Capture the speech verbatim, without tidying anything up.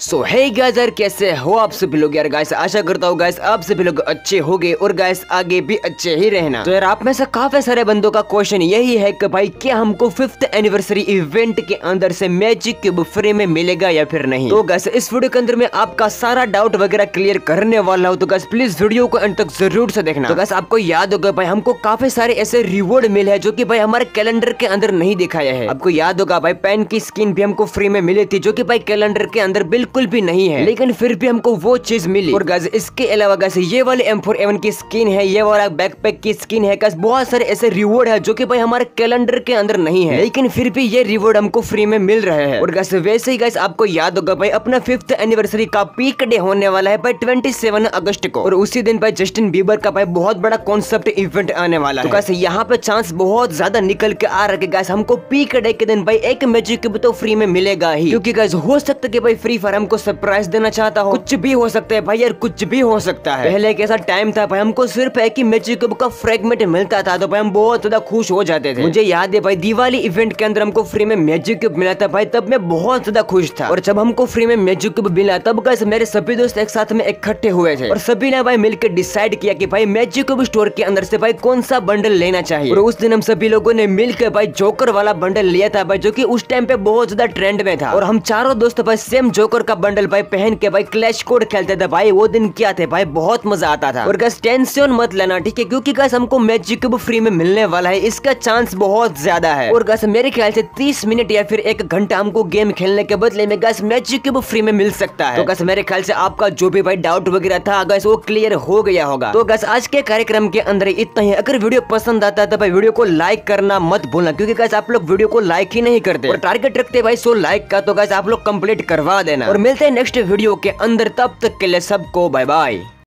सो hey guys यार, कैसे हो आप सभी लोग यार। गाइस आशा करता हूँ गाइस आप सभी लोग अच्छे होगे और गाइस आगे भी अच्छे ही रहना। तो यार आप में से काफी सारे बंदों का क्वेश्चन यही है कि भाई क्या हमको फिफ्थ एनिवर्सरी इवेंट के अंदर से मैजिक क्यूब फ्री में मिलेगा या फिर नहीं। तो गाइस इस वीडियो के अंदर मैं आपका सारा डाउट वगैरह क्लियर करने वाला हूँ। तो गाइस प्लीज वीडियो को अंत तक जरूर से देखना। तो गाइस आपको याद होगा भाई हमको काफी सारे ऐसे रिवॉर्ड मिले हैं जो कि भाई हमारे कैलेंडर के अंदर नहीं दिखाया है। आपको याद होगा भाई पेन की स्किन भी हमको फ्री में मिली थी जो कि भाई कैलेंडर के अंदर बिल्कुल भी नहीं है, लेकिन फिर भी हमको वो चीज मिली। और गाइस इसके अलावा गाइस ये वाले एम फोर ए वन की स्किन है, ये वाला बैकपैक की स्किन है। गाइस बहुत सारे ऐसे रिवॉर्ड है जो कि भाई हमारे कैलेंडर के अंदर नहीं है, लेकिन फिर भी ये रिवॉर्ड हमको फ्री में मिल रहे हैं। और गाइस वैसे ही गाइस आपको याद होगा भाई अपना फिफ्थ एनिवर्सरी का पीक डे होने वाला है भाई सत्ताईस अगस्त को, और उसी दिन भाई जस्टिन बीबर का भाई बहुत बड़ा कॉन्सेप्ट इवेंट आने वाला है। तो गाइस यहाँ पे चांस बहुत ज्यादा निकल के आ रहा है गाइस हमको पीक डे के दिन भाई एक मैजिक क्यूब तो फ्री में मिलेगा ही, क्योंकि गाइस हो सकता है कि भाई फ्री फायर हमको सरप्राइज देना चाहता हो। कुछ भी हो सकता है भाई यार, कुछ भी हो सकता है। पहले एक ऐसा टाइम था भाई हमको सिर्फ एक ही मैजिक क्यूब का फ्रेगमेंट मिलता था तो भाई हम बहुत ज्यादा खुश हो जाते थे। मुझे याद है भाई दिवाली इवेंट के अंदर हमको फ्री में मैजिक क्यूब मिला था भाई, तब मैं बहुत ज्यादा खुश था। और जब हमको फ्री में मैजिक क्यूब मिला तब गाइस मेरे सभी दोस्त एक साथ में इकट्ठे हुए थे और सभी ने भाई मिलकर डिसाइड किया कि भाई मैजिक क्यूब स्टोर के अंदर से भाई कौन सा बंडल लेना चाहिए। और उस दिन हम सभी लोगों ने मिलकर भाई जोकर वाला बंडल लिया था भाई, जो कि उस टाइम पे बहुत ज्यादा ट्रेंड में था। और हम चारों दोस्त भाई सेम जोकर का बंडल भाई पहन के भाई क्लैश कोड खेलते थे भाई। वो दिन क्या थे भाई, बहुत मजा आता था। और गाइस टेंशन मत लेना ठीक है, क्योंकि गाइस हमको मैजिक क्यूब फ्री में मिलने वाला है, इसका चांस बहुत ज्यादा है। और गाइस मेरे ख्याल से तीस मिनट या फिर एक घंटा हमको गेम खेलने के बदले में गाइस मैजिक क्यूब फ्री में मिल सकता है। तो गाइस मेरे ख्याल से आपका जो भी भाई डाउट वगैरह था गाइस वो क्लियर हो गया होगा। तो गाइस आज के कार्यक्रम के अंदर इतना ही। अगर वीडियो पसंद आता है तो भाई वीडियो को लाइक करना मत भूलना, क्योंकि गाइस आप लोग वीडियो को लाइक ही नहीं करते और टारगेट रखते भाई सौ लाइक का, तो गाइस आप लोग कंप्लीट करवा देना। और मिलते हैं नेक्स्ट वीडियो के अंदर, तब तक के लिए सबको बाय बाय।